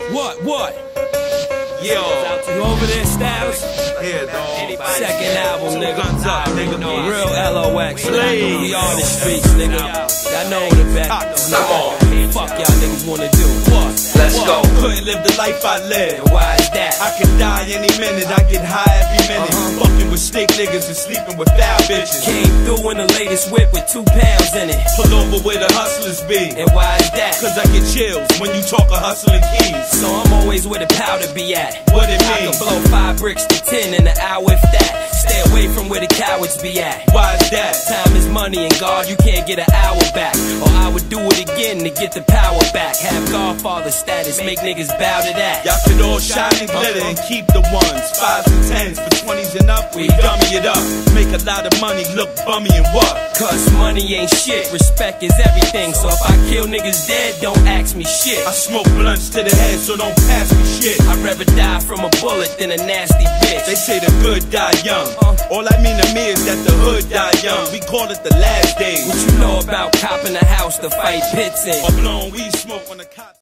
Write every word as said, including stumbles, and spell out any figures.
What, what? Yo, You over there, Styles? here, dog. Second album, nigga. Guns up, nigga. Real L O X. Slade. We on the streets, nigga. I know the back. Come on. Fuck y'all niggas wanna do. What? Let's What? go. Couldn't live the life I live. And why is that? I could die any minute, I get high every minute. Uh-huh. Fucking with snake niggas and sleeping with foul bitches. Came through in the latest whip with two pounds in it. Pull over where the hustlers be. And why is that? Cause I get chills when you talk of hustling keys. So I'm always where the powder be at. What it I mean? can blow five bricks to ten in an hour if that. Stay away from where the cowards be at. Why is that? Time is money and God, you can't get an hour back. Or I would do it again to get the power back. Have Godfather status, make niggas bow to that. Y'all could all shine and glitter and keep the ones. Fives and tens, for twenties and up, we dummy it up. Make a lot of money, look bummy and what? Cause money ain't shit, respect is everything. So if I kill niggas dead, don't ask me shit. I smoke blunts to the head, so don't pass me shit. I'd rather die from a bullet than a nasty bitch. They say the good die young. All I mean to me is that the hood die young. We call it the last days. What you know about copping a house to fight pits in? Or blowing weed smoke on the cop.